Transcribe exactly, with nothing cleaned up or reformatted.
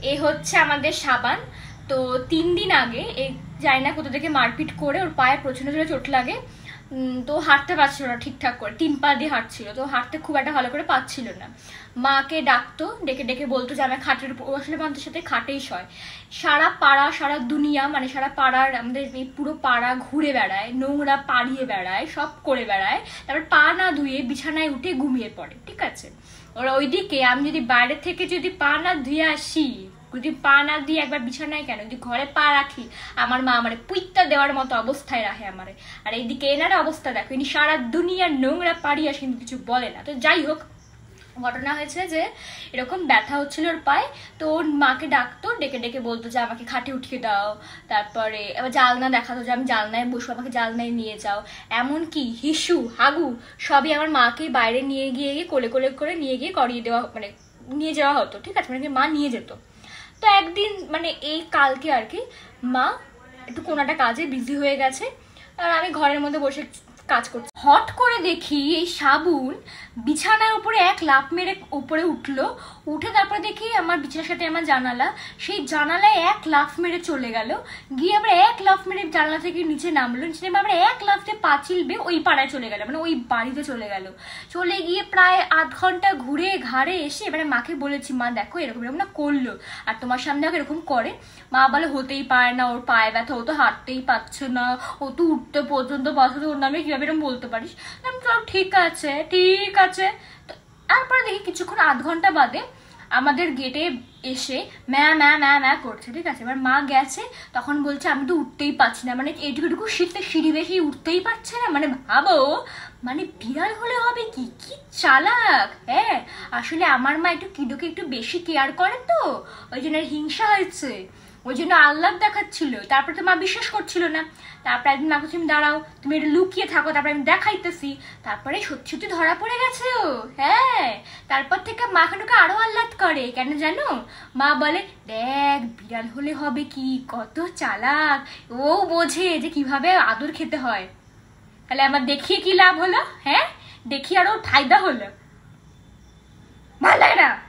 এ হচ্ছে আমাদের সাবান। তো তিন দিন আগে এই জানি না কোথা থেকে মারপিট করে ওর পায়ে প্রচন্ড জোরে চোট লাগে, তো হাঁটতে পারছিল না ঠিকঠাক করে, তিন পা দিয়ে হাঁটছিল, তো হাঁটতে খুব একটা ভালো করে পাচ্ছিল না। মাকে ডাকতো, ডেকে ডেকে বলতো যে আমি খাটের উপর, আসলে আমাদের সাথে খাটেই শয়। সারা পাড়া সারা দুনিয়া মানে সারা পাড়ার আমাদের এই পুরো পাড়া ঘুরে বেড়ায়, নোংরা পাড়িয়ে বেড়ায়, সব করে বেড়ায়, তারপর পা না ধুয়ে বিছানায় উঠে ঘুমিয়ে পড়ে। ঠিক আছে, ওরা ওইদিকে আমি যদি বাইরে থেকে যদি পা না ধুয়ে আসি, যদি পা না দিয়ে একবার বিছানায় কেন যদি ঘরে পা রাখি, আমার মা আমারে পুইত্তা দেওয়ার মতো অবস্থায় রাখে আমারে। আর এইদিকে এনার অবস্থা দেখো, ইনি সারা দুনিয়ার নোংরা পাড়িয়ে আসে কিন্তু কিছু বলে না। তো যাই হোক, ঘটনা হয়েছে যে এরকম ব্যথা হচ্ছিল ওর পায়ে, তো ওর মাকে ডাকতো, ডেকে ডেকে বলতো যে আমাকে খাটে উঠিয়ে দাও, তারপরে আবার জালনা দেখাতো যে আমি জালনায় বসবো, আমাকে জালনায় নিয়ে যাও, এমনকি হিসু হাগু সবই আমার মাকে বাইরে নিয়ে গিয়ে গিয়ে কোলে কোলে করে নিয়ে গিয়ে করিয়ে দেওয়া, মানে নিয়ে যাওয়া হতো। ঠিক আছে, মানে মা নিয়ে যেত। তো একদিন মানে এই কালকে আর কি মা একটু কোনো একটা কাজে বিজি হয়ে গেছে, আর আমি ঘরের মধ্যে বসে কাজ করছি। হট করে দেখি এই সাবুন বিছানার উপরে এক লাফ মেরে উপরে উঠলো, উঠে তারপরে দেখি আমার বিছানার সাথে আমার জানালা, সেই জানালায় এক লাফ মেরে চলে গেল, গিয়ে আবার এক লাফ মেরে জানালা থেকে নিচে নামলো, নিচে নেমে আবার এক লাফে পাঁচিল বেয়ে ওই পাড়ায় চলে গেল, মানে ওই বাড়িতে চলে গেল। চলে গিয়ে প্রায় আধ ঘন্টা ঘুরে ঘাড়ে এসে এবারে মাকে বলেছি, মা দেখো এরকম এরকম না করলো, আর তোমার সামনে এরকম করে। মা বলে হতেই পারে না, ওর পায়ে ব্যথা, ও তো হাঁটতেই পারছে না, ও তো উঠতে পর্যন্ত পারছে, ওর নামে কিভাবে এরকম বলতে পারিস? ঠিক আছে ঠিক আছে। তারপরে দেখি কিছুক্ষণ আধ ঘন্টা বাদে আমাদের গেটে এসে ম্যা ম্যা ম্যা ম্যা করছে। ঠিক আছে, এবার মা গেছে, তখন বলছে আমি তো উঠতেই পারছি না, মানে এইটুকুটুকু সিঁড়িতে সিঁড়ি বেশি উঠতেই পারছে না। মানে ভাবো, মানে বিড়াল হলে হবে কি, কি চালাক। হ্যাঁ, আসলে আমার মা একটু কিডোকে একটু বেশি কেয়ার করে, তো ওই জন্য হিংসা হয়েছে, ওই জন্য আল্লাহ দেখাচ্ছিল। তারপরে তো মা বিশ্বাস করছিল না, তারপরে একদিন মা তুমি দাঁড়াও, তুমি একটু লুকিয়ে থাকো, তারপরে আমি দেখাইতেছি। তারপরে সত্যি সত্যি ধরা পড়ে গেছে ও। হ্যাঁ, তারপর থেকে মা খানুকে আরো আহ্লাদ করে, কেন জানো? মা বলে দেখ বিড়াল হলে হবে কি, কত চালাক, ও বোঝে যে কিভাবে আদর খেতে হয়। তাহলে আমার দেখিয়ে কি লাভ হলো? হ্যাঁ, দেখি আরো ফায়দা হলো, ভালো লাগে না।